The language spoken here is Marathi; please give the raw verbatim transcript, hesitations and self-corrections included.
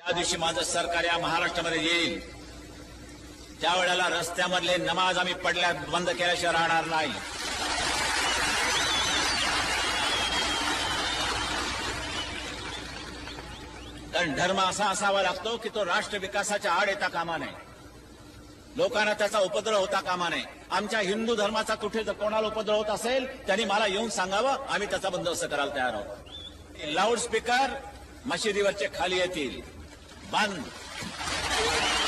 ज्या दिवशी माझं सरकार या महाराष्ट्रामध्ये येईल त्यावेळेला रस्त्यामधले नमाज आम्ही पडल्या बंद केल्याशिवाय राहणार नाही. कारण धर्म असा असावा लागतो की तो राष्ट्र विकासाच्या आड येता कामा नये, लोकांना त्याचा उपद्रव होता कामा नये. आमच्या हिंदू धर्माचा कुठे जर कोणाला उपद्रव होत असेल त्यांनी मला येऊन सांगावं, आम्ही त्याचा बंदोबस्त करायला तयार आहोत. लाऊडस्पीकर मशिदीवरचे खाली येतील, बंद.